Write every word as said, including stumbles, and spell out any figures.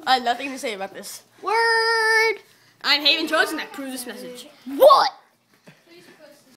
I have nothing to say about this. Word. I'm Haven Chosen. I approve this message. What?